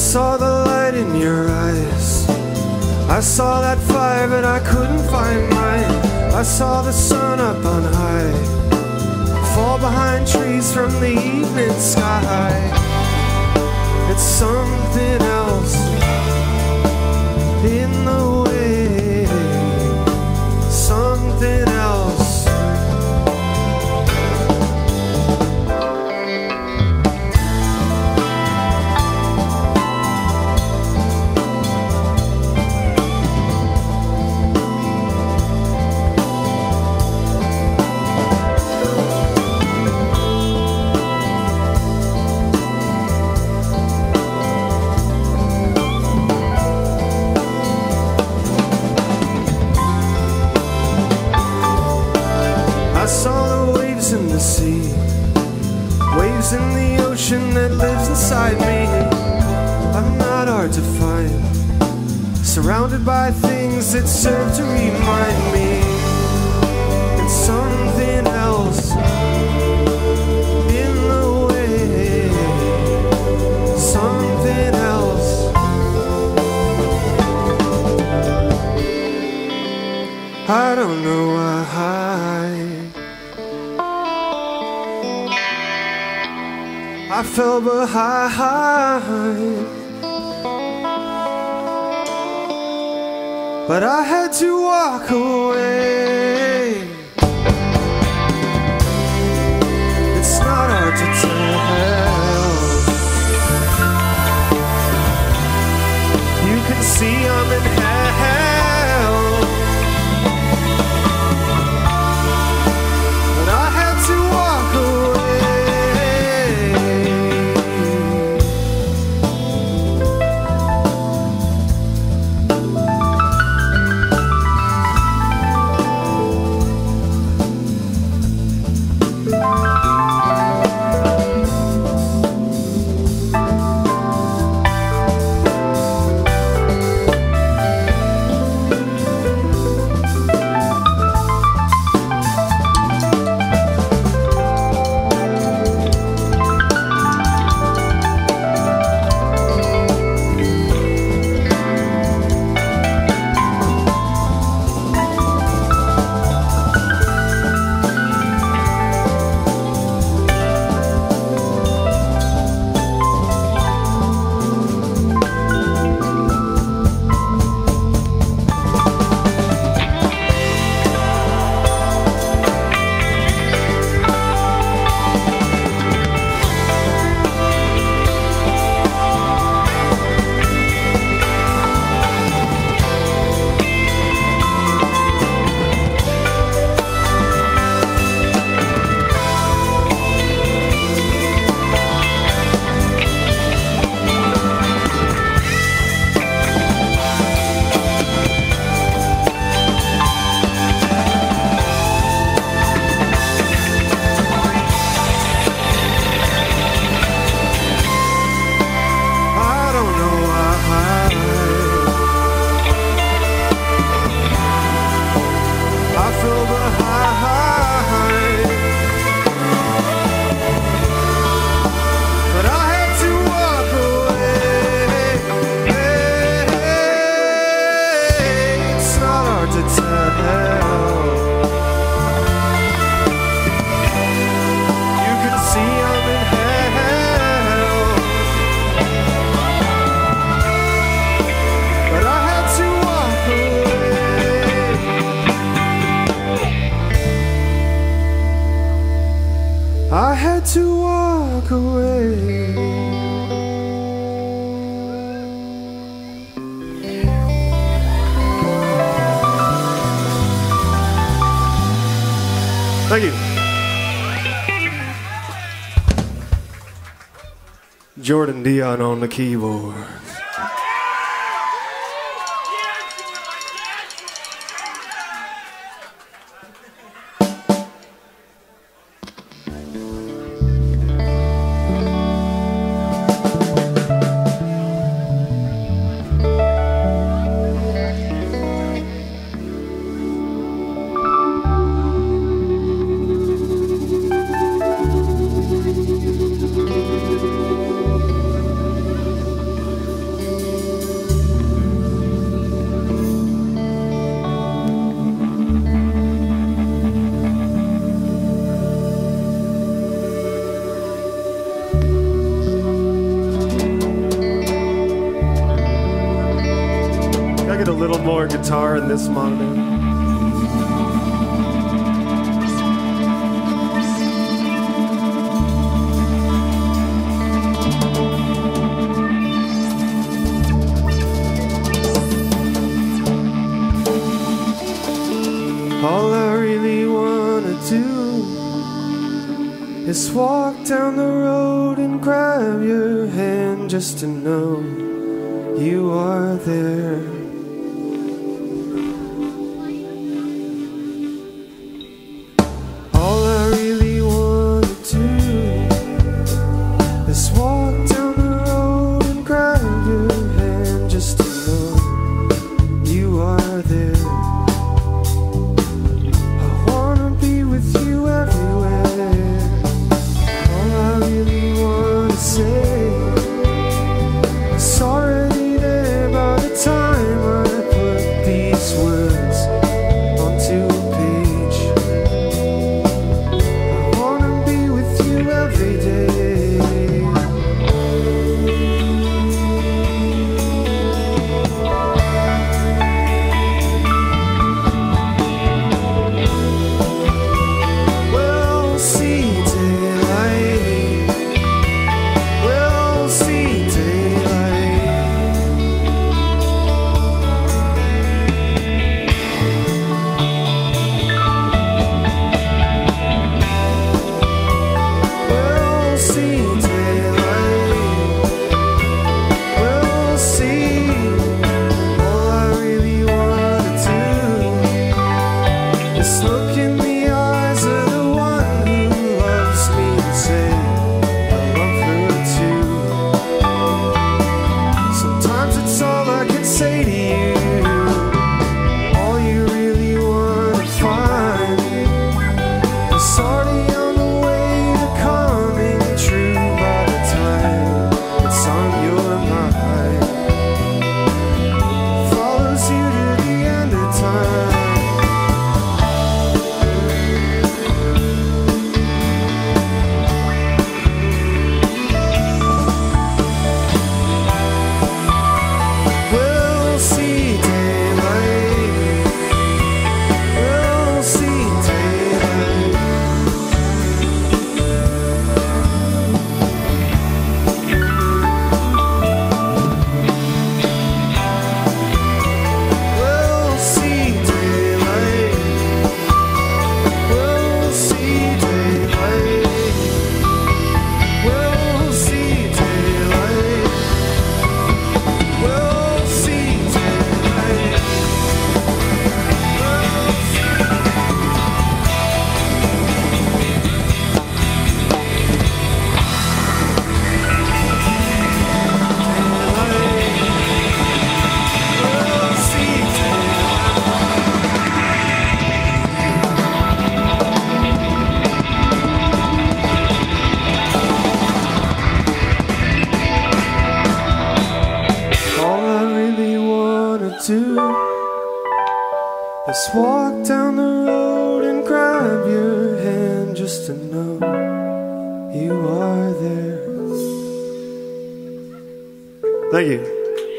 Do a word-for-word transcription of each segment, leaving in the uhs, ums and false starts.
saw the light in your eyes. I saw that fire, but I couldn't find mine. I saw the sun up on high, fall behind trees from the evening sky. It's something else in the way, something else. Waves in the ocean that lives inside me. I'm not hard to find, surrounded by things that serve to remind me it's something else in the way, something else. I don't know why I fell behind, but I had to walk away. It's not hard to tell. You can see I'm in hell, but I had to walk away. I had to walk away. Thank you. Jordan Dion on the keyboard. guitar and this monitor. All I really wanna do is walk down the road and grab your hand just to know you are there. All I really wanna do is walk down the road and grab your hand just to know you are there. Let's walk down the road and grab your hand just to know you are there. Thank you.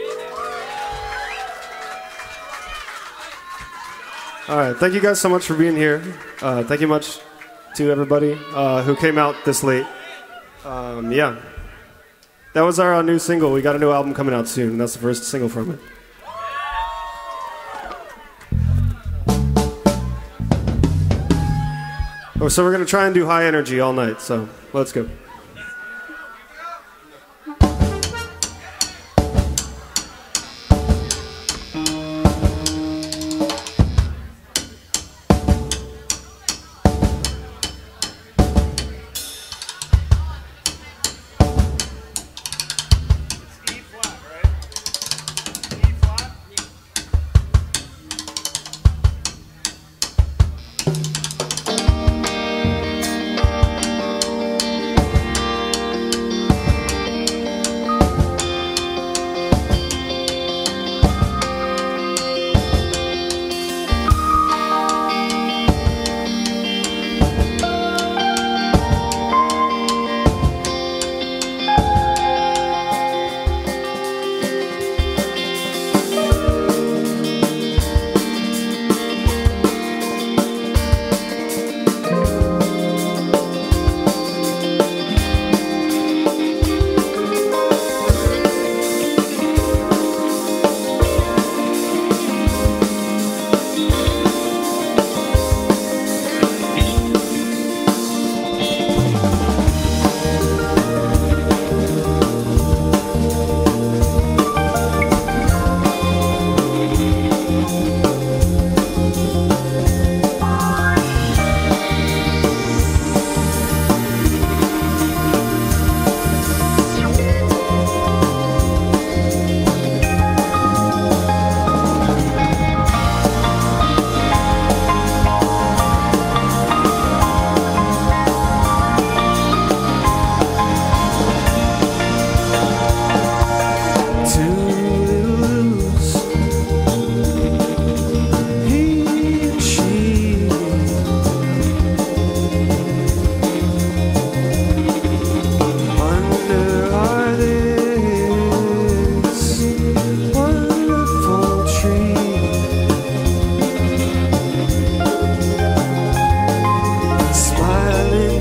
All right, thank you guys so much for being here. Uh, thank you much to everybody uh, who came out this late. Um, yeah, that was our uh, new single. We got a new album coming out soon, and that's the first single from it. Oh, so we're going to try and do high energy all night, so let's go.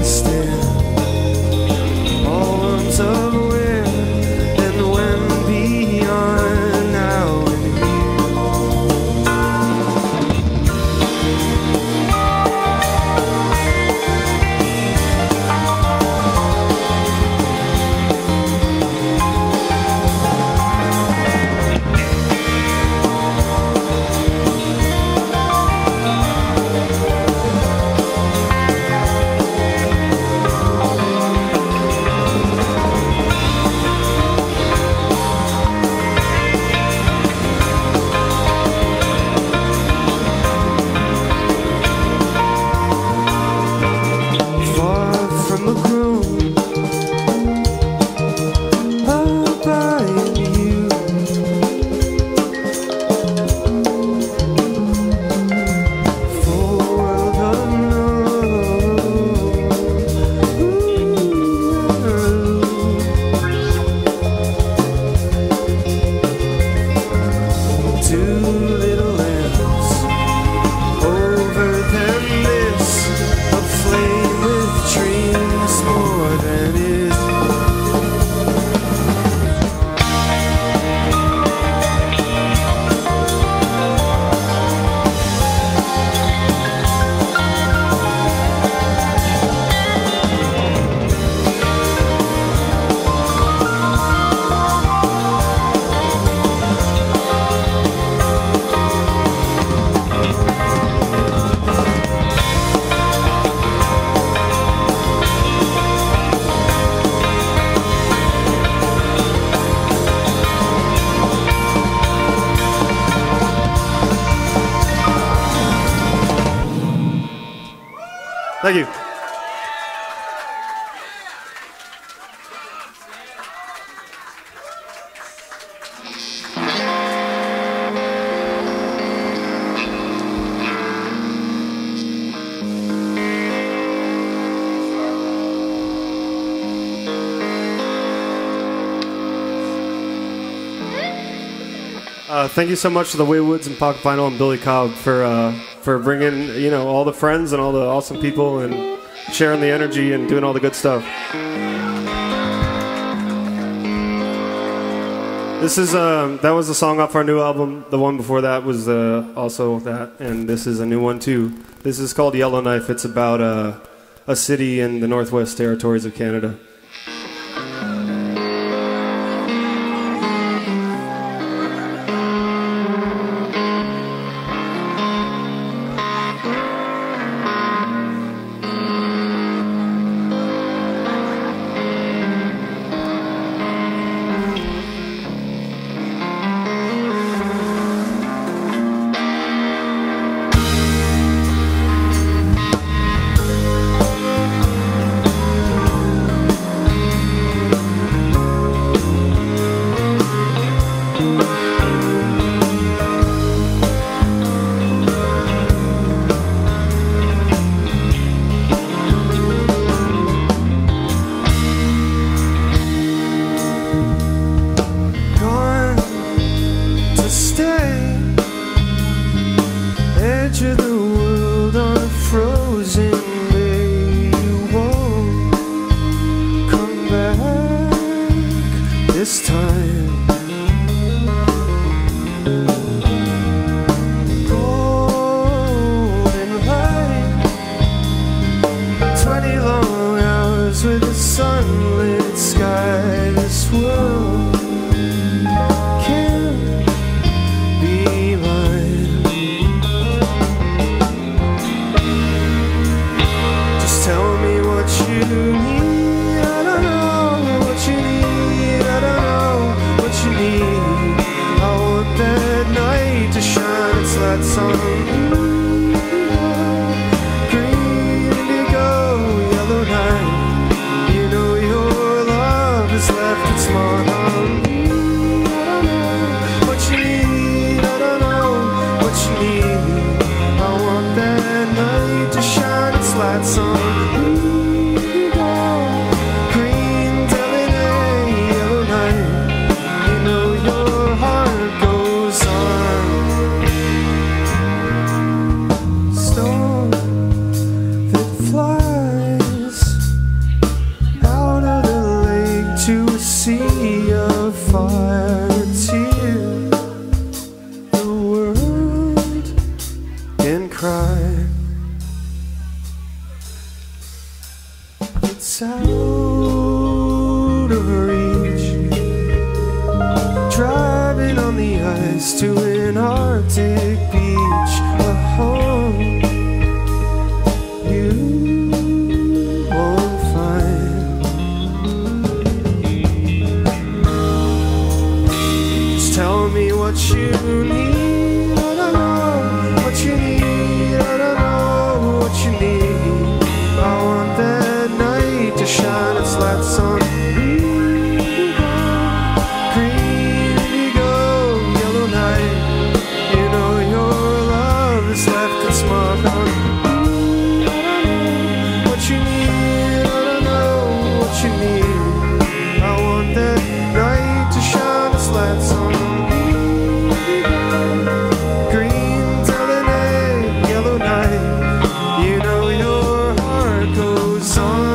rest in arms of wind, and when beyond now and thank you. Uh, thank you so much to the Waywoods and Pocket Vinyl and Billy Cobb for uh, for bringing, you know, all the friends and all the awesome people and sharing the energy and doing all the good stuff. This is uh, that was a song off our new album. The one before that was uh, also that, and this is a new one too. This is called Yellowknife. It's about uh, a city in the Northwest Territories of Canada. it's out of reach. Driving on the ice to an Arctic beach, a home you won't find. Just tell me what you need. I don't know what you need. I don't know what you need. I want that night to shine its lights on me. Green indigo, yellow night. You know your love is left its mark on me. What you need, I don't know what you need. I want that night to shine its lights on me. Green telling egg, yellow night. You know your heart goes on.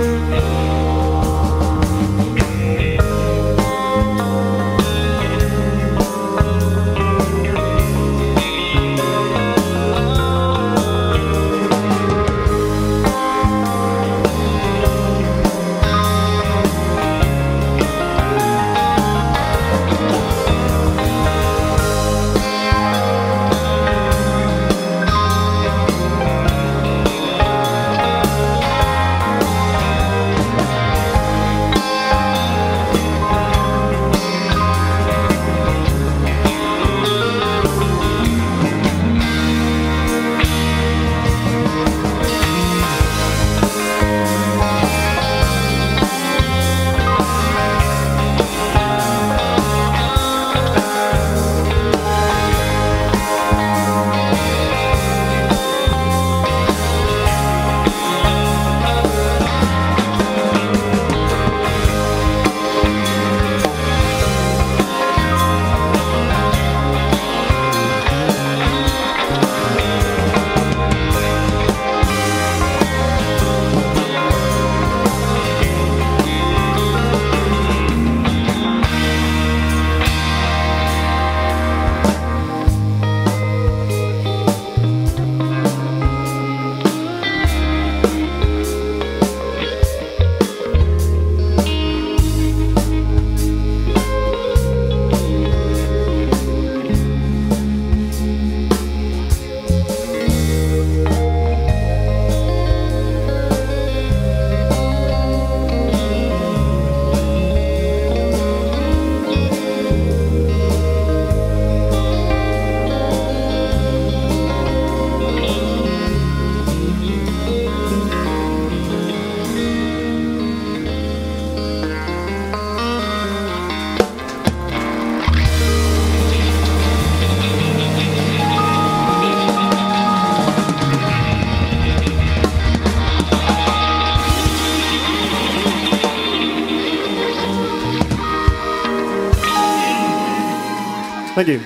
Thank you.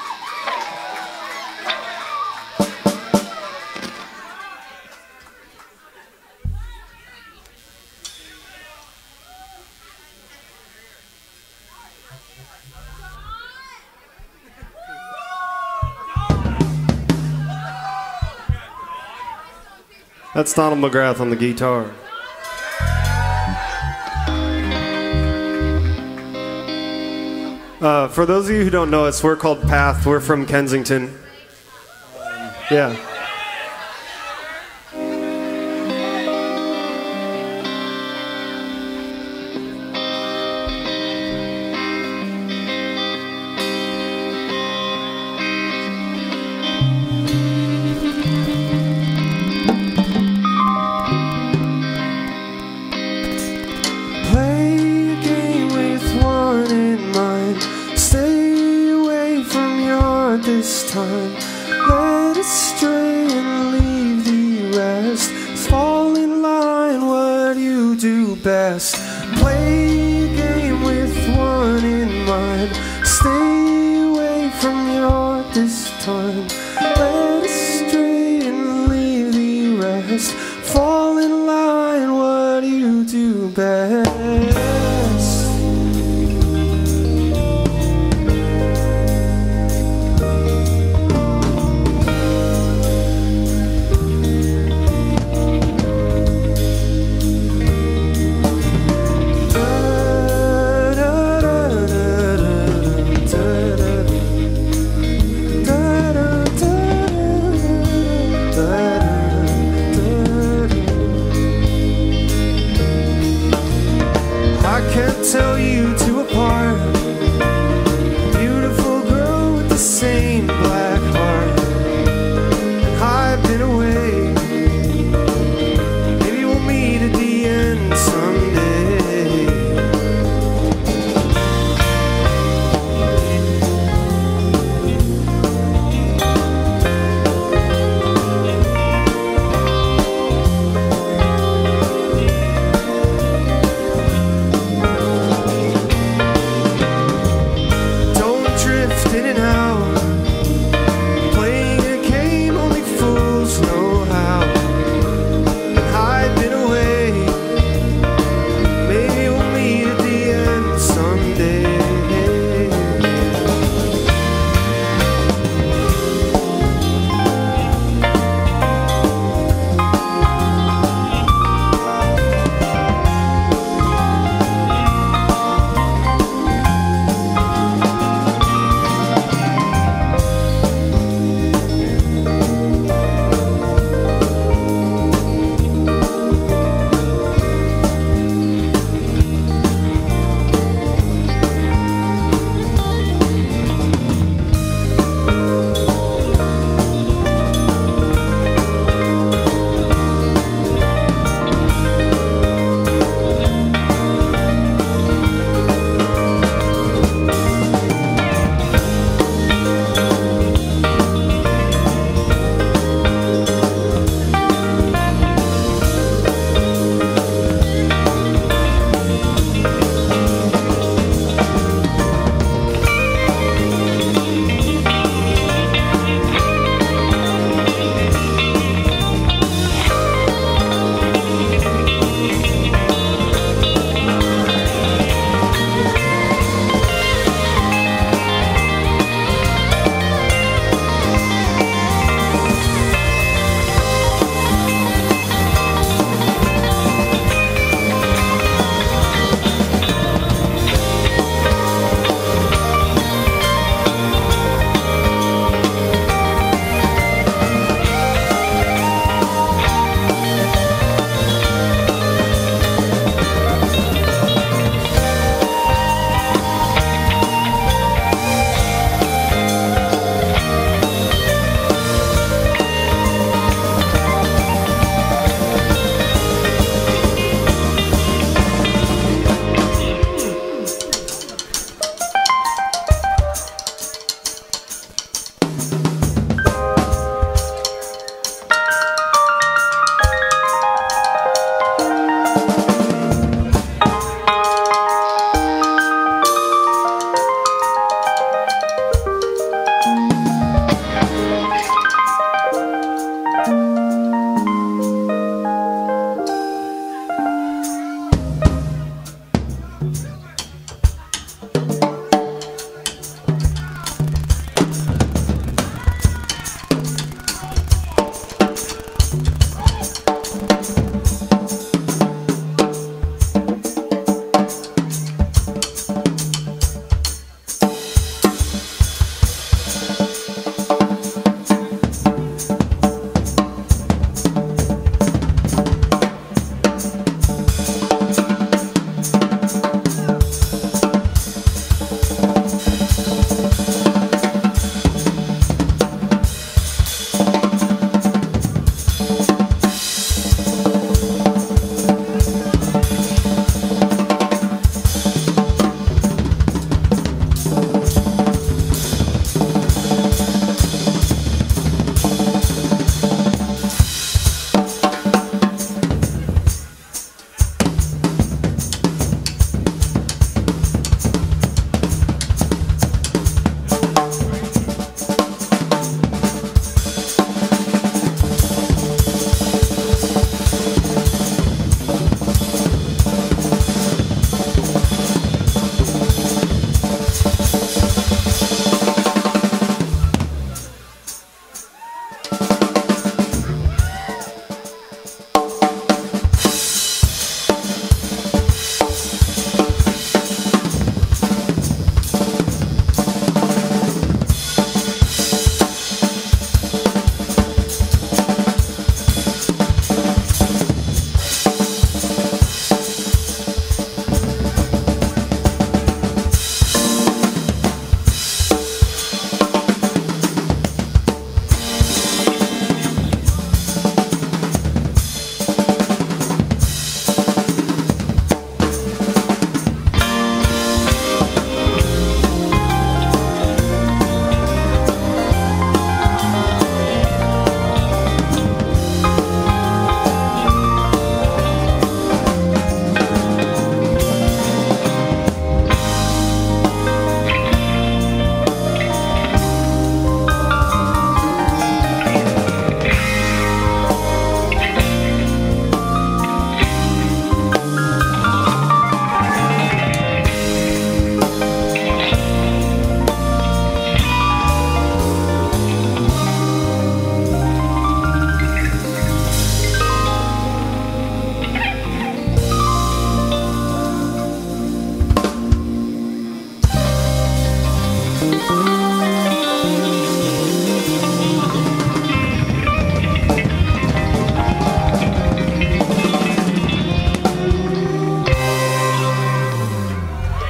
That's Donald McGrath on the guitar. Uh, for those of you who don't know us, we're called Path. We're from Kensington. Yeah. This time, let us stray and leave the rest. Fall in line, what you do best. Play a game with one in mind. Stay away from your this time. Let us stray and leave the rest. Fall in line, what you do best.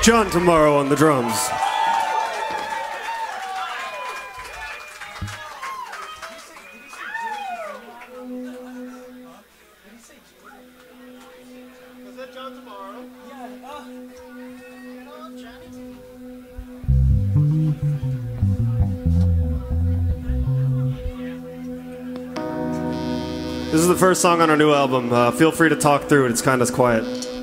John Tomorrow on the drums. This is the first song on our new album. Uh, feel free to talk through it. It's kind of quiet.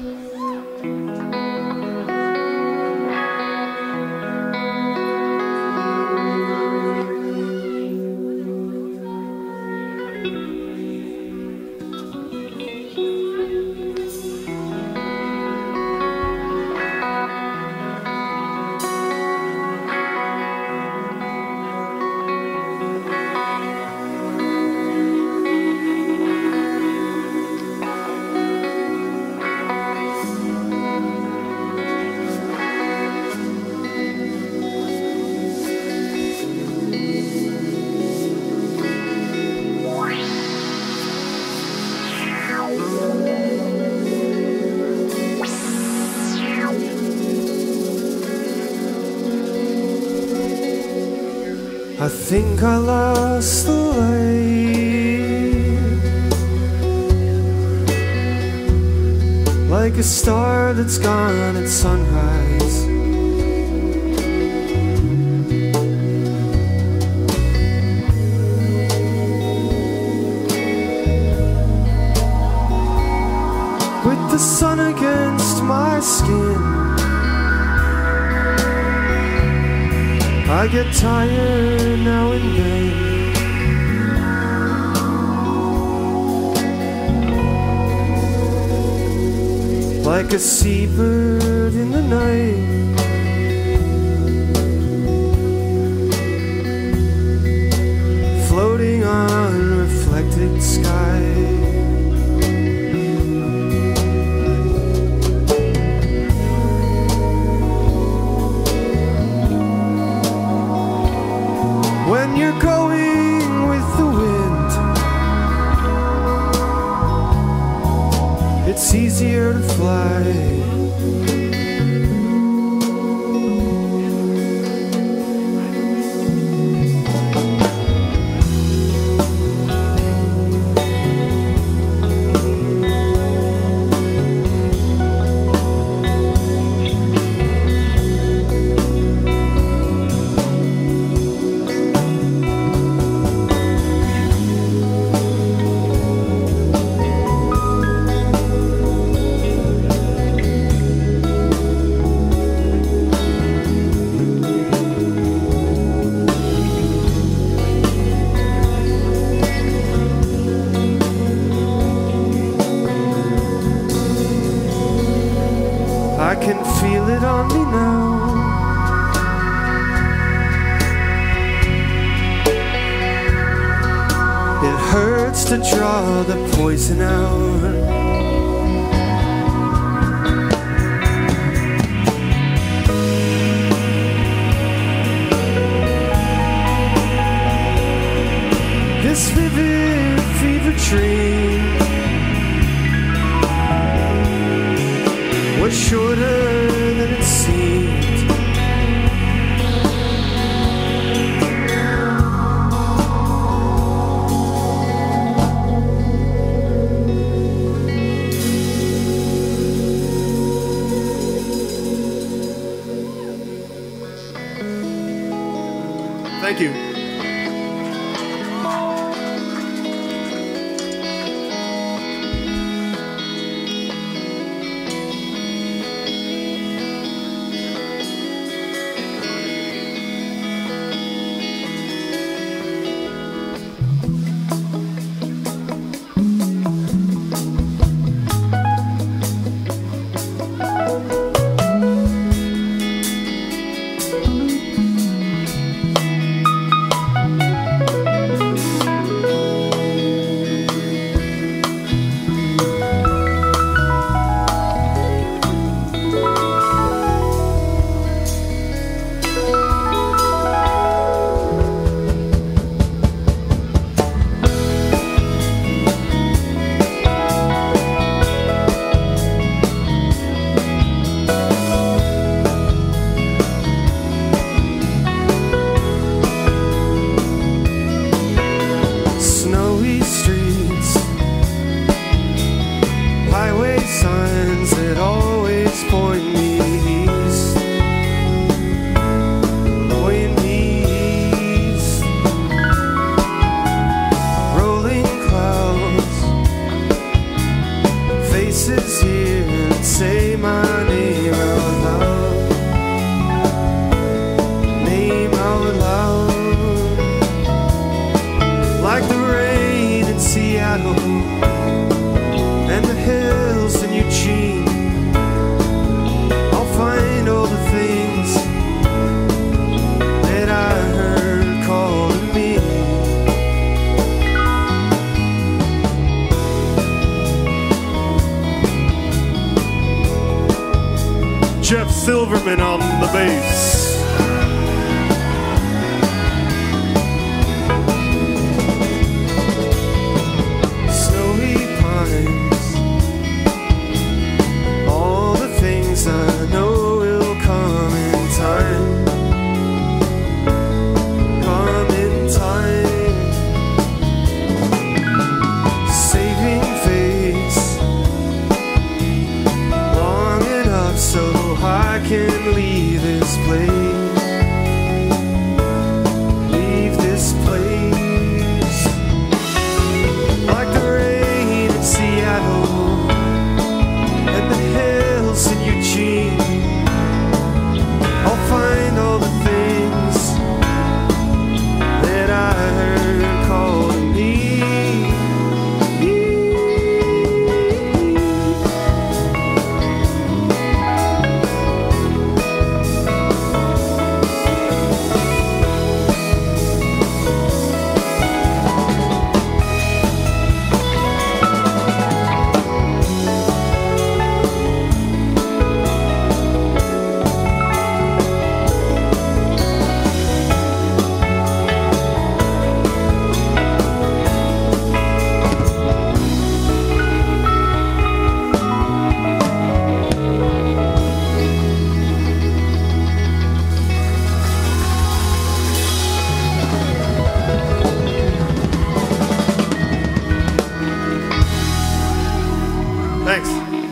I think I lost the light, like a star that's gone at sunrise. With the sun against my skin, I get tired now and then. Like a seabird in the night, floating on reflected sky. When you're going with the wind, it's easier to fly. I can feel it on me now. It hurts to draw the poison out. This vivid fever dream was shorter than it seemed. Thank you. faces here and say my name out loud. Name out loud. Like the rain in Seattle and the hills in Eugene. I'll find all the things that I heard calling me. Jeff Silverman on the bass. Snowy pines, all the things I know will come in time. Come in time. Saving face long enough so I can leave this place. Leave this place. Like the rain in Seattle and the hills in Eugene. I'll find all the things that I heard calling me. Thanks.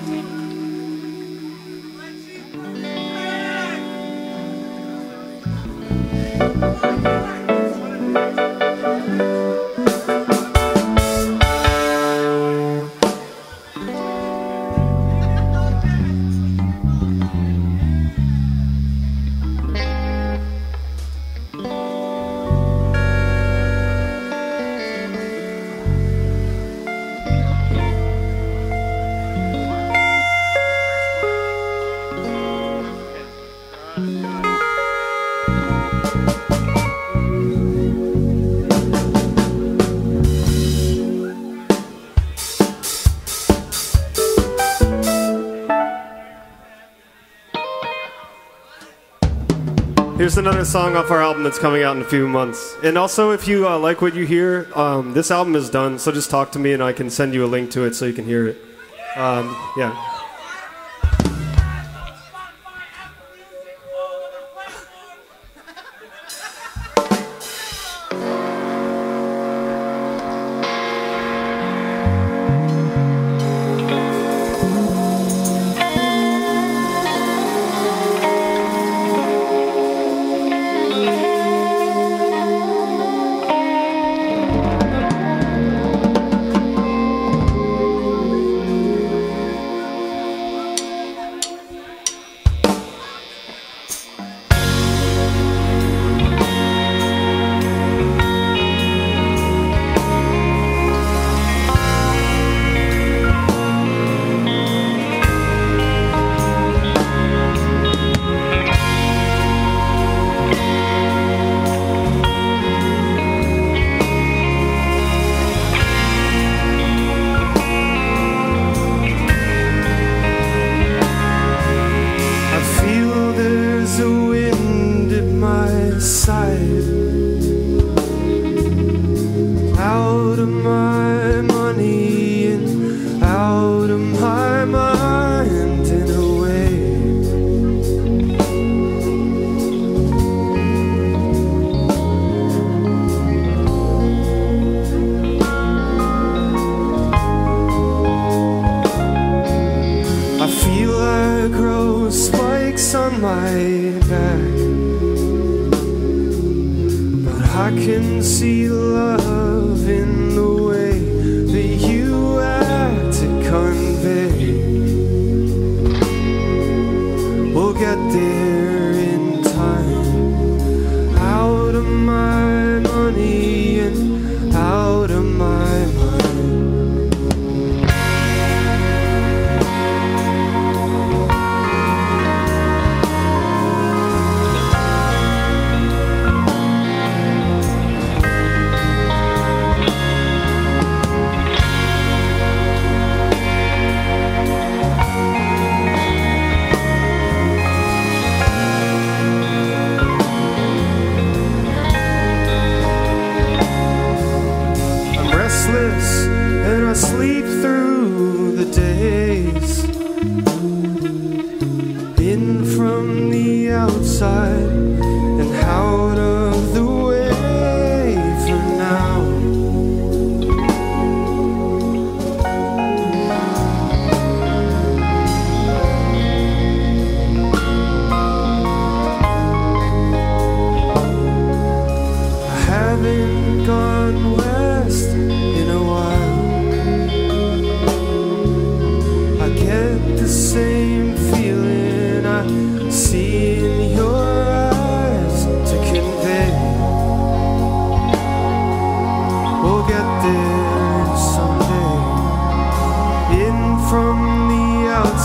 Here's another song off our album that's coming out in a few months. And also, if you uh, like what you hear, um, this album is done, so just talk to me and I can send you a link to it so you can hear it. Um, yeah. Out of my money and out of my mind in a way. I feel I grow spikes on my back, but I can see love in the way that you act to convey.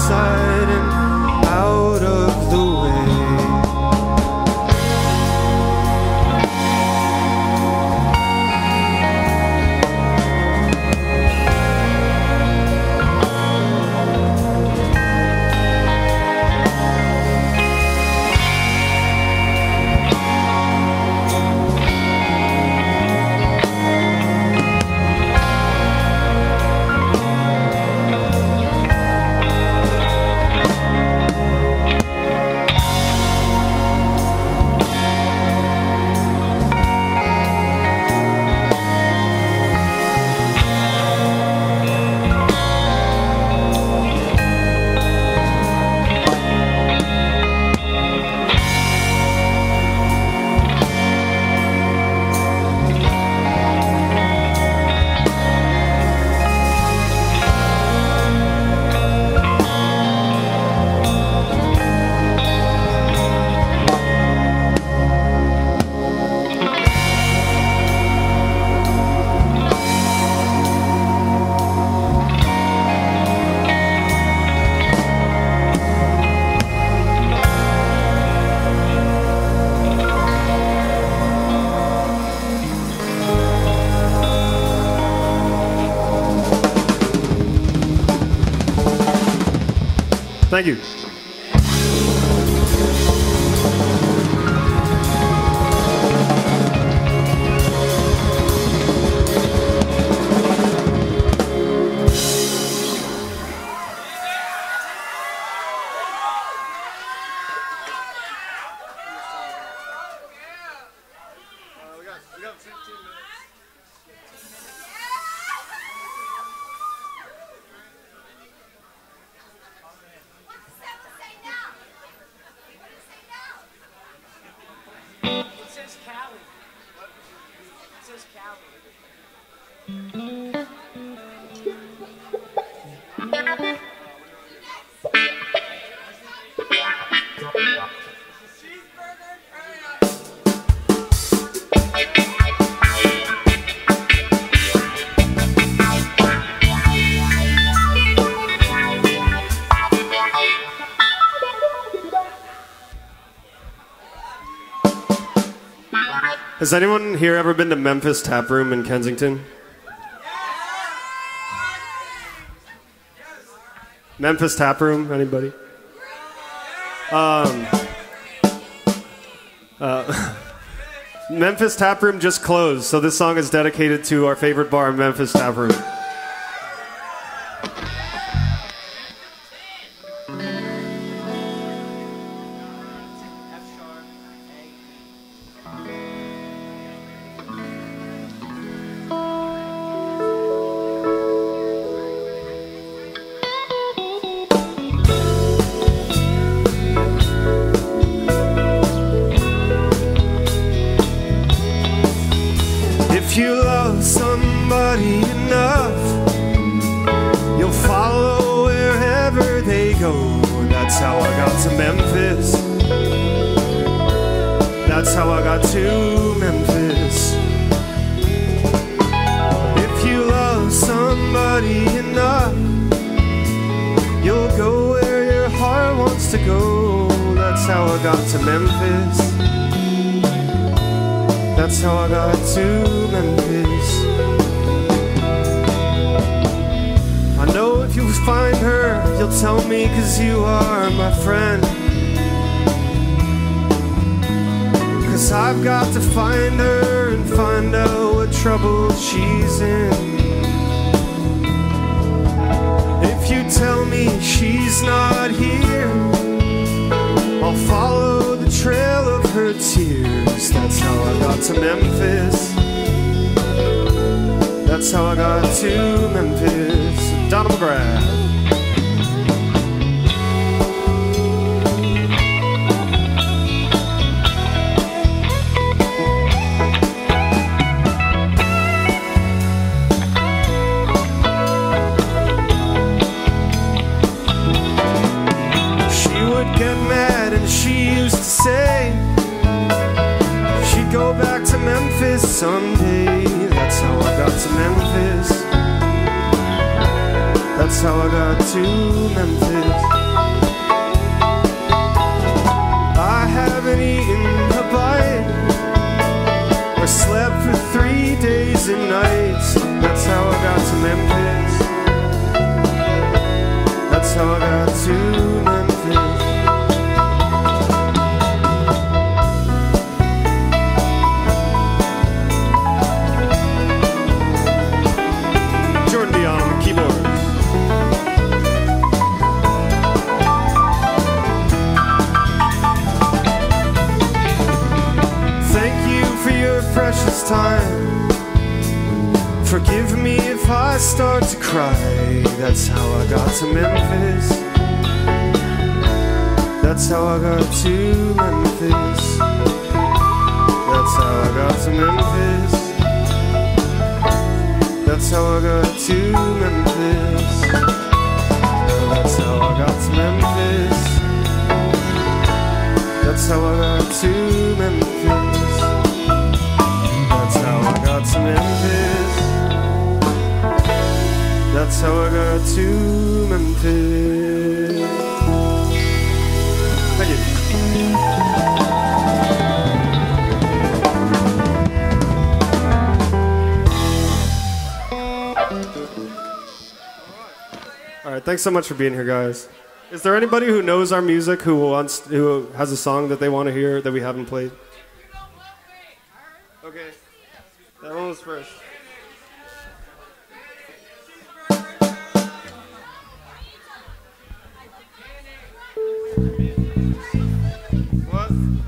outside and out of the way. Thank you. Has anyone here ever been to Memphis Tap Room in Kensington? Memphis Tap Room, anybody? Um, uh, Memphis Tap Room just closed, so this song is dedicated to our favorite bar, Memphis Tap Room. If you love somebody enough, you'll follow wherever they go. That's how I got to Memphis. That's how I got to Memphis. If you love somebody enough, you'll go where your heart wants to go. That's how I got to Memphis. That's how I got to Memphis. I know if you find her, you'll tell me, 'cause you are my friend. 'Cause I've got to find her and find out what trouble she's in. If you tell me she's not here, I'll follow the trail of her tears. That's how I got to Memphis. That's how I got to Memphis. Donald McGrath. She would get mad and she used to say she'd go back to Memphis someday. That's how I got to Memphis. That's how I got to Memphis. I haven't eaten a bite or slept for three days and nights. That's how I got to Memphis. That's how I got to Memphis. Jordan Dion on the keyboard. Thank you for your precious time. Forgive me if I start to cry. That's how I got to Memphis. That's how I got to Memphis. That's how I got to Memphis. That's how I got to Memphis. That's how I got to Memphis. That's how I got to Memphis. That's how I got to Memphis. That's how I got to Memphis. Thank you. All right, thanks so much for being here, guys. Is there anybody who knows our music who wants, who has a song that they want to hear that we haven't played? Okay, that one was first. What?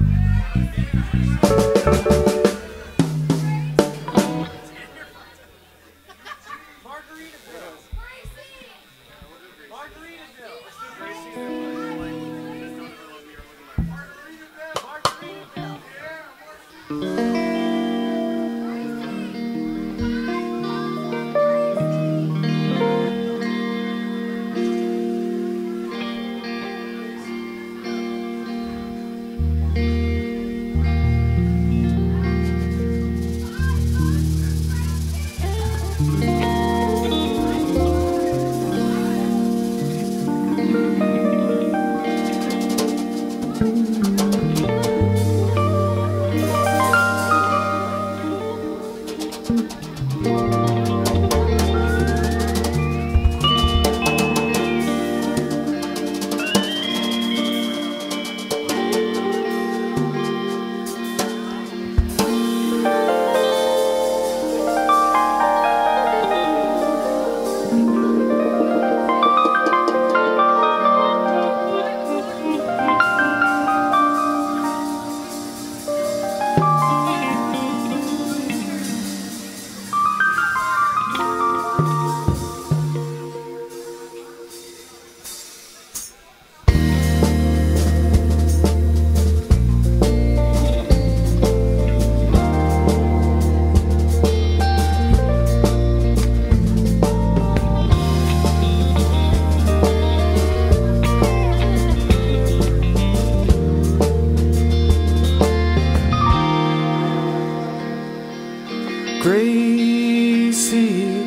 Gracie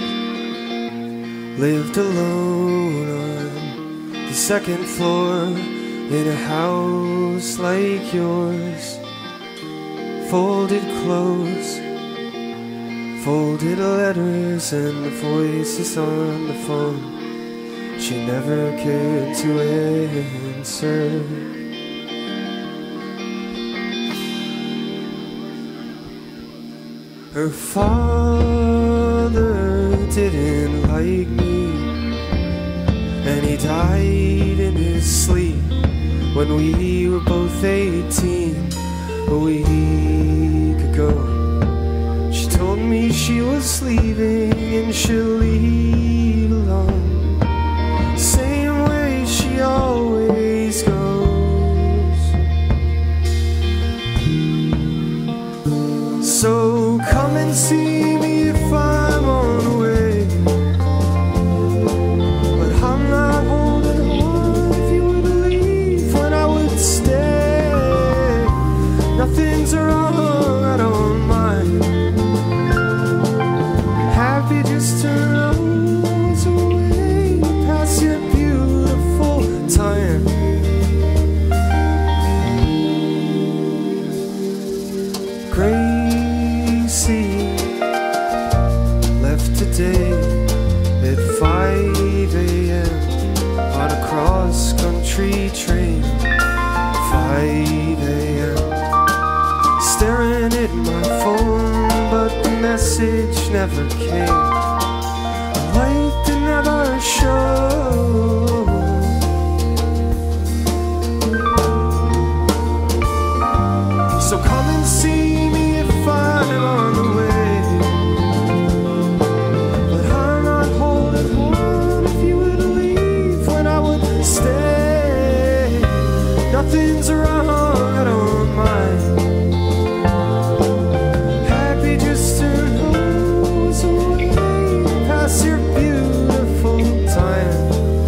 lived alone on the second floor in a house like yours. Folded clothes, folded letters, and the voices on the phone she never cared to answer. Her father didn't like me, and he died in his sleep when we were both eighteen, a week ago. She told me she was leaving and she'll leave alone, same way she always goes. So come and see me if I'm on the way, but I'm not holding on if you would leave when I would stay. Nothing's wrong, I don't mind. Happy just to know country train, five A M Staring at my phone, but the message never came. A light that never showed. So come and see me if I'm on the way. But I'm not holding on. If you would leave when I would stay, nothing's wrong, I don't mind. Happy just to know it's a way past your beautiful time.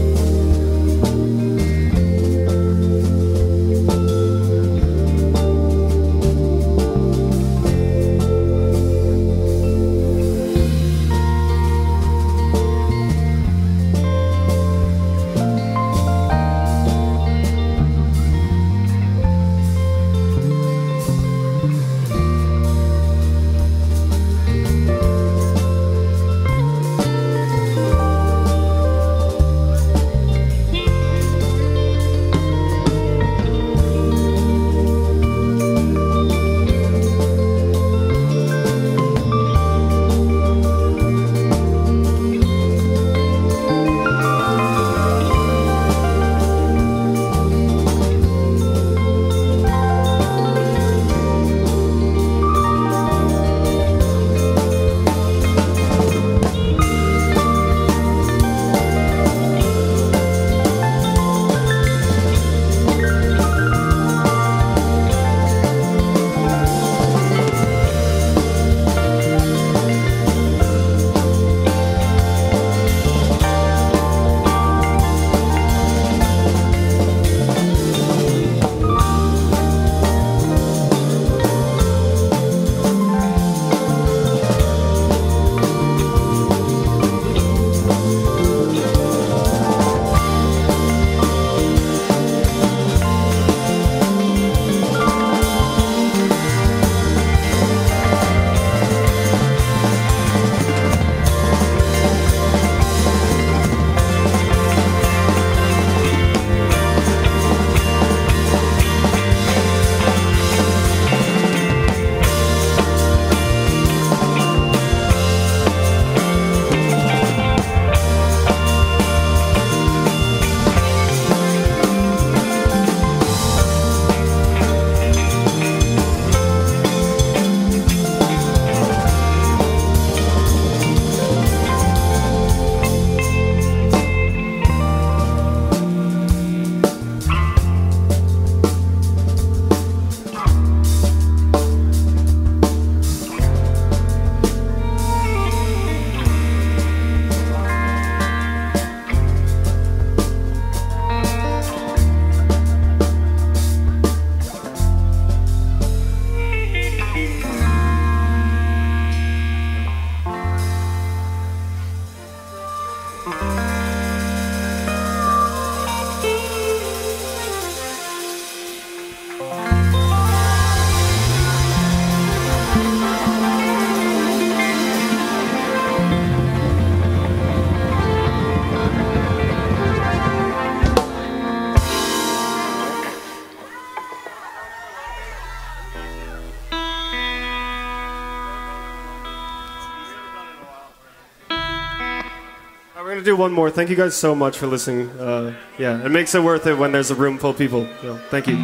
We're going to do one more. Thank you guys so much for listening. Uh, yeah, it makes it worth it when there's a room full of people. So, thank you.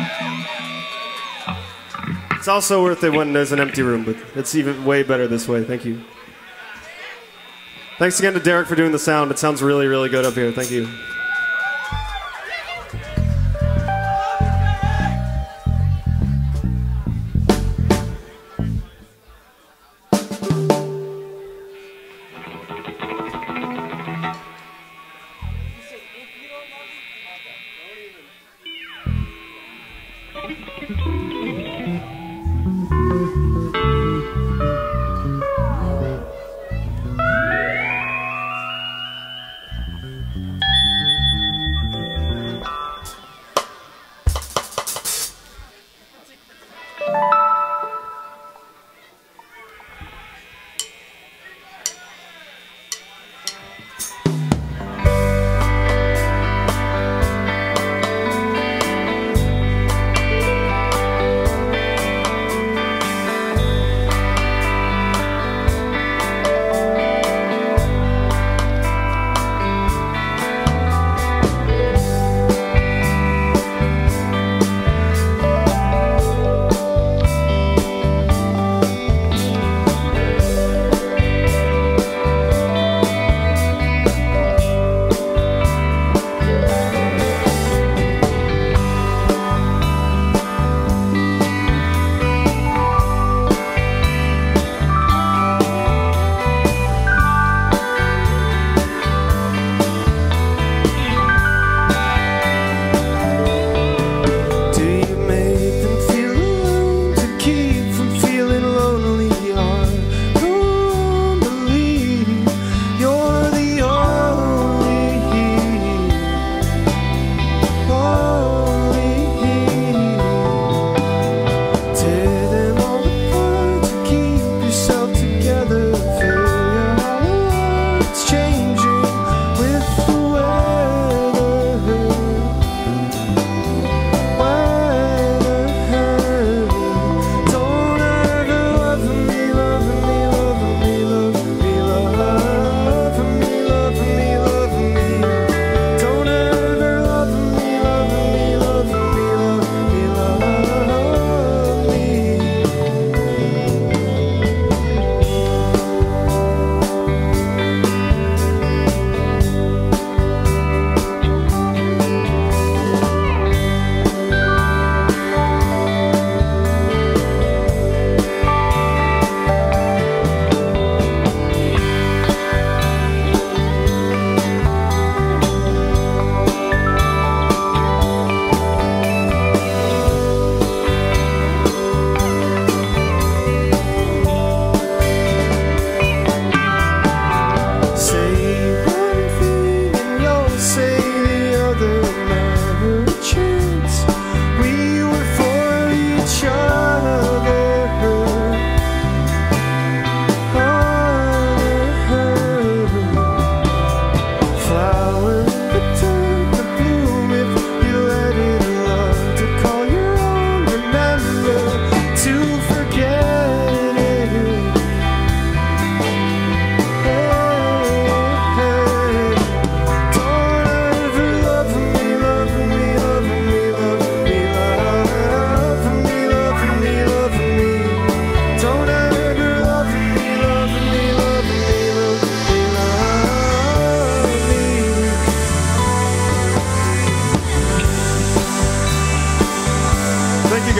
It's also worth it when there's an empty room, but it's even way better this way. Thank you. Thanks again to Derek for doing the sound. It sounds really, really good up here. Thank you.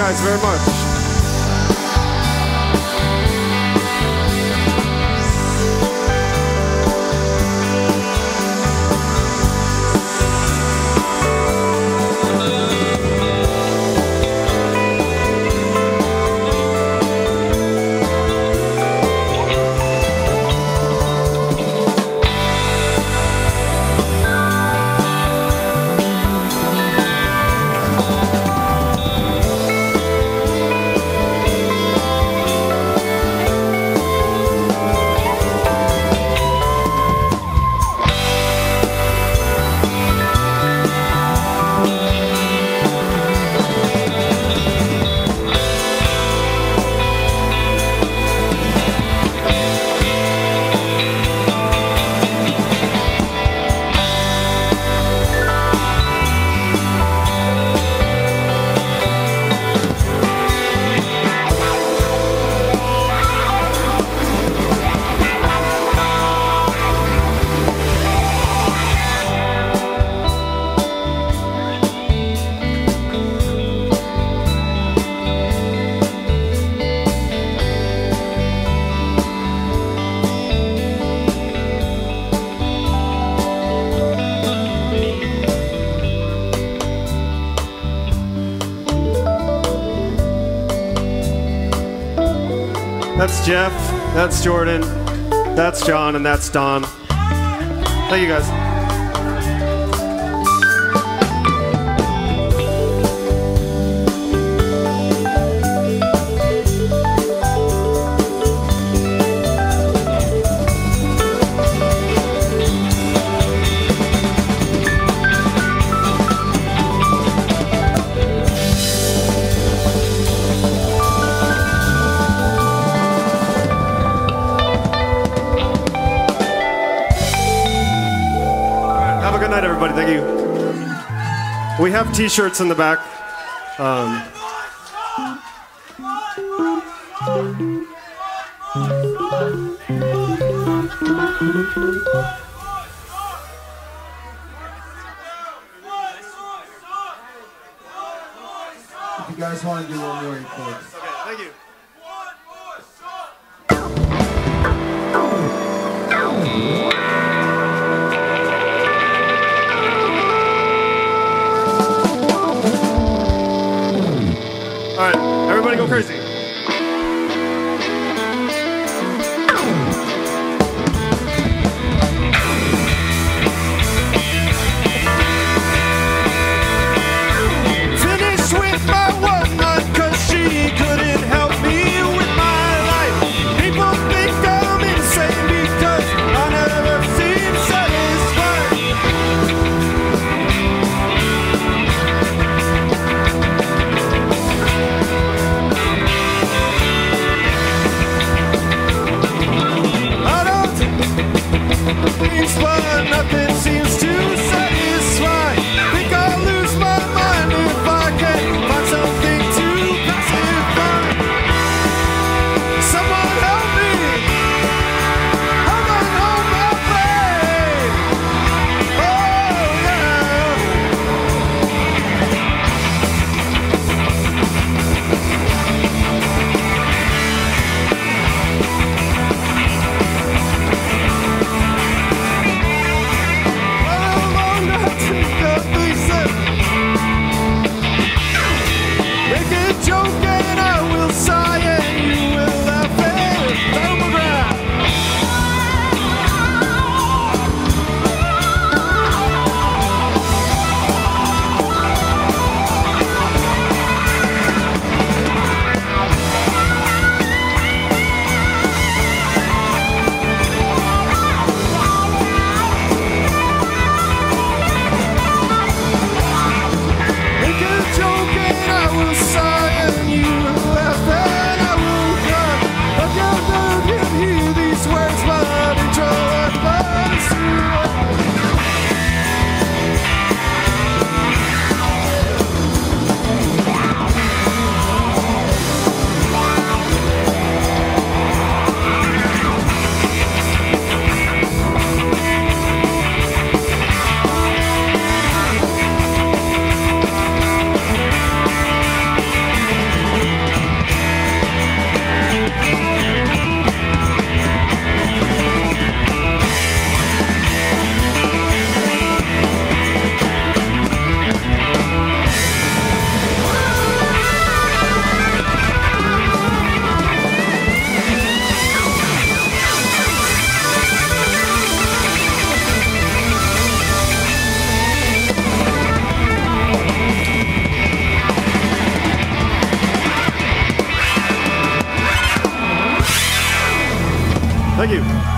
guys very much. That's Jeff, that's Jordan, that's John, and that's Don. Thank you guys. Good night, everybody. Thank you. We have t-shirts in the back. Um, if you guys want to do one more, you can. okay, thank you. All right, everybody go crazy. Finished with my one night, cause she couldn't help me with my life. People think I'm insane because I never seem satisfied. Thank you.